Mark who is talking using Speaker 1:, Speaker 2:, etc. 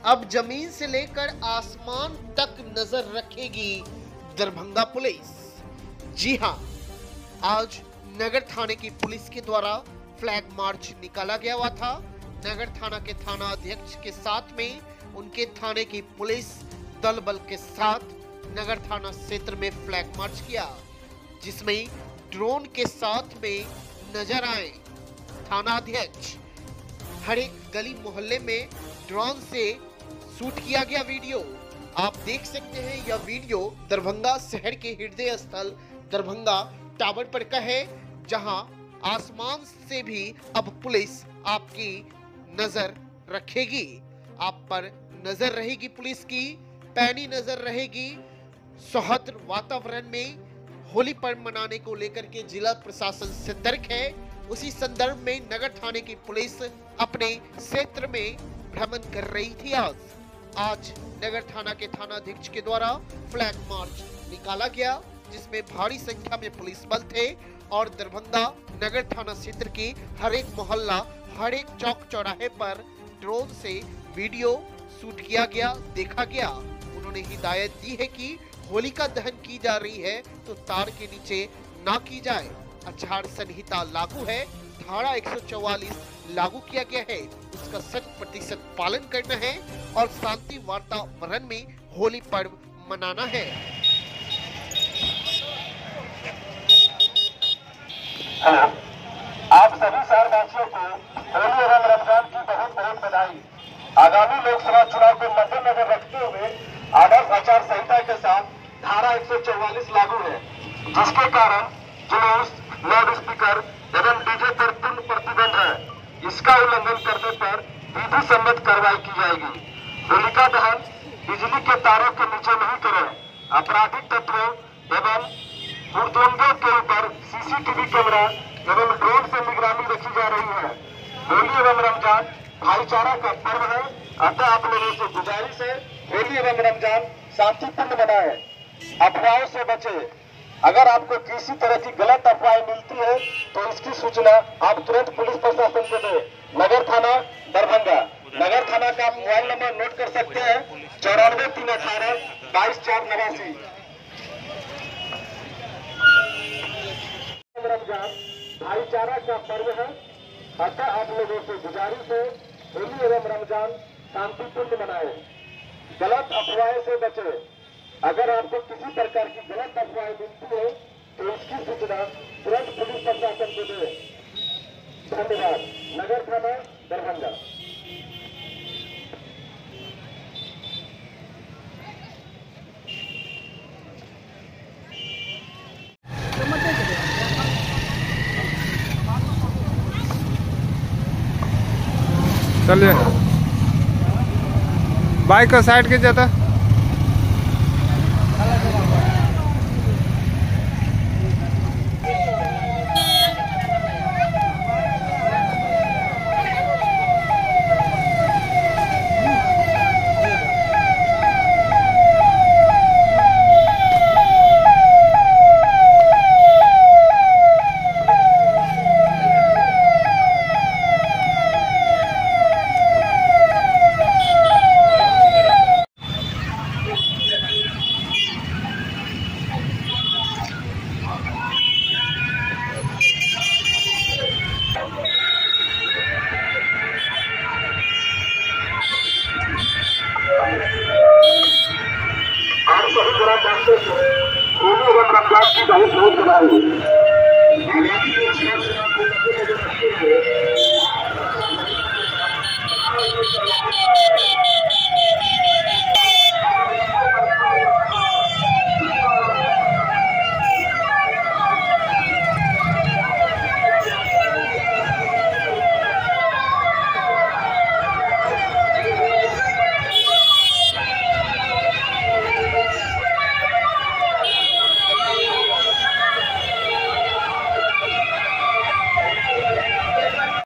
Speaker 1: अब जमीन से लेकर आसमान तक नजर रखेगी दरभंगा पुलिस। जी हां, आज नगर थाने की पुलिस के द्वारा फ्लैग मार्च निकाला गया हुआ था। नगर थाना के थाना अध्यक्ष के साथ में उनके थाने की पुलिस दल बल के साथ नगर थाना क्षेत्र में फ्लैग मार्च किया, जिसमें ड्रोन के साथ में नजर आए थाना अध्यक्ष। हर एक गली मोहल्ले में ड्रोन से शूट किया गया वीडियो आप देख सकते हैं। यह वीडियो दरभंगा शहर के हृदय स्थल दरभंगा टावर पर का है, जहां आसमान से भी अब पुलिस आपकी नजर रखेगी। आप पर नजर रहेगी, पुलिस की पैनी नजर रहेगी। सौहार्द वातावरण में होली पर्व मनाने को लेकर के जिला प्रशासन सतर्क है। उसी संदर्भ में नगर थाने की पुलिस अपने क्षेत्र में भ्रमण कर रही थी। आज नगर थाना के थाना अध्यक्ष के द्वारा फ्लैग मार्च निकाला गया, जिसमें भारी संख्या में पुलिस बल थे और दरभंगा नगर थाना क्षेत्र के हर एक मोहल्ला, हर एक चौक चौराहे पर ड्रोन से वीडियो शूट किया गया, देखा गया। उन्होंने हिदायत दी है कि होलिका दहन की जा रही है तो तार के नीचे ना की जाए। आचार संहिता लागू है, धारा 144 लागू किया गया है, उसका 100% पालन करना है और शांति वातावरण में होली पर्व मनाना है।
Speaker 2: आप सभी शहरवासियों को होली एवं रमजान की बहुत बहुत बधाई। आगामी लोकसभा चुनाव को मद्देनजर रखते हुए आदर्श आचार संहिता के साथ धारा 144 लागू है, जिसके कारण जुलूस, लाउड स्पीकर एवं डीजे पर पूर्ण प्रतिबंध है। इसका उल्लंघन करने पर विधि सम्मत कार्रवाई की जाएगी। होलिका दहन बिजली के तारों के नीचे नहीं करें। आपराधिक तत्वों एवं हुड़दंगों के ऊपर सीसीटीवी कैमरा एवं ड्रोन से निगरानी रखी जा रही है। होली एवं रमजान भाईचारा का पर्व है, अतः आप लोगों से गुजारिश है, होली एवं रमजान शांतिपूर्ण मनाएं, अफवाहों से बचे। अगर आपको किसी तरह की गलत अफवाहें मिलती है तो इसकी सूचना आप तुरंत पुलिस प्रशासन को दें। नगर थाना दरभंगा, नगर थाना का मोबाइल नंबर नोट कर सकते हैं 94 318 22 489। रमजान भाईचारा का पर्व है, अतः आप लोगों से गुजारिश है, होली एवं रमजान शांतिपूर्ण मनाएं, गलत अफवाह से बचे। अगर आपको किसी प्रकार की गलत अफवाह मिलती है तो इसकी सूचना तुरंत पुलिस प्रशासन को दें। धन्यवाद। नगर थाना दरभंगा।
Speaker 3: चलिए बाइक को साइड के जाता। होली एवं रमजान की बहुत बहुत बधाई।